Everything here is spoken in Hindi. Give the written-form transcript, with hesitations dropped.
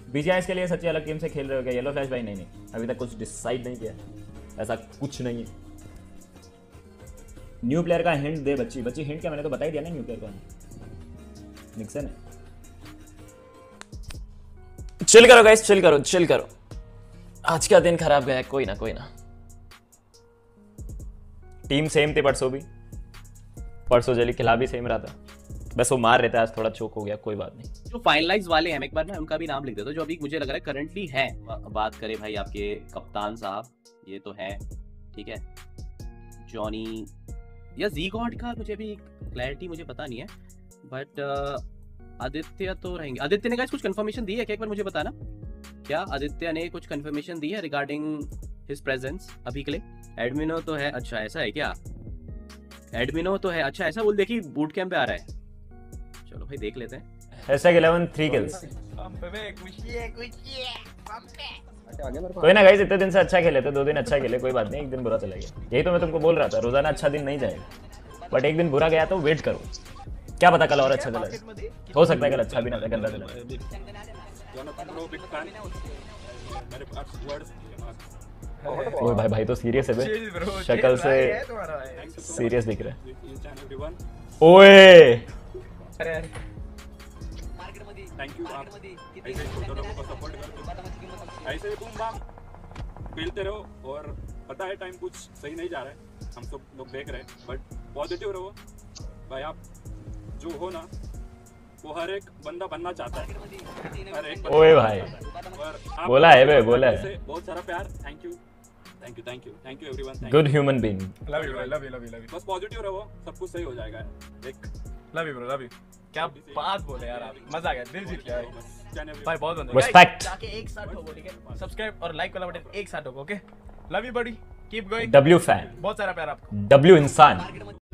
बीजीआईएस के लिए सच्ची अलग टीम से खेल रहे हो क्या? येलो फ्लैश भाई नहीं अभी तक कुछ डिसाइड नहीं किया, ऐसा कुछ नहीं है। न्यू प्लेयर का हिंट दे बच्ची हिंट क्या, मैंने तो बता ही दिया ना न्यू प्लेयर का, निक्सन है। चिल करो गाइस, चिल करो। आज का दिन खराब गया, कोई ना। टीम सेम थी परसों जली खिला भी सेम रहा था, बस वो मार रहे थे, आज थोड़ा चोक हो गया, कोई बात नहीं। जो फाइनलाइज वाले हैं, एक बार ना उनका भी नाम लिख देता हूं, जो अभी मुझे लग रहा है करंटली है। बात करें भाई आपके कप्तान साहब, ये तो है, ठीक है, जॉनी या जी गॉड का मुझे भी क्लैरिटी मुझे पता नहीं है, बट आदित्य तो रहेंगे। आदित्य ने गाइस कुछ कंफर्मेशन दी है क्या, एक बार मुझे बताना, क्या आदित्य ने कुछ कंफर्मेशन दी है रिगार्डिंग हिज प्रेजेंस अभी के लिए? एडमिनो तो है, अच्छा ऐसा है क्या? एडमिनो तो है, अच्छा ऐसा बोल, देखिए बूट कैंप पे आ रहा है, चलो भाई देख लेते हैं। #11 3 kills। कोई ना गाइस, इतने दिन से अच्छा खेले थे, 2 दिन अच्छा खेले, कोई बात नहीं, एक दिन बुरा चला गया। यही तो मैं तुमको बोल रहा था, रोजाना अच्छा दिन नहीं जाएगा, बट एक दिन बुरा गया तो वेट करो, क्या पता कल और अच्छा चला, हो सकता है कल अच्छा भी ना चले, गंदा चला। ओए भाई तो सीरियस है बे, शक्ल से सीरियस दिख रहा है। ओए थैंक यू, आप ऐसे छोटे लोगों को सपोर्ट करते हो, ऐसे बूम बाम खेलते रहो। और पता है टाइम कुछ सही नहीं जा रहा है, हम सब लोग देख रहे हैं, बट पॉजिटिव रहो भाई। आप जो हो ना, वो हर एक बंदा बनना चाहता है, हर एक बंदा। ओए भाई बोला है बे, बोला है। बहुत सारा प्यार, thank you everyone, good human being. Love you. बस पॉजिटिव रहो, सब कुछ सही हो जाएगा। एक love you bro, love you. क्या बात बोले यार आप, मजा आ गया, दिल जीत गया भाई, बहुत बंदे। रिस्पेक्ट। जाके एक साथ ठोको, ठीक है, सब्सक्राइब और लाइक वाला बटन एक साथ ठोको, okay. Love you buddy, keep going. W fan, बहुत सारा प्यार आपको। W इंसान।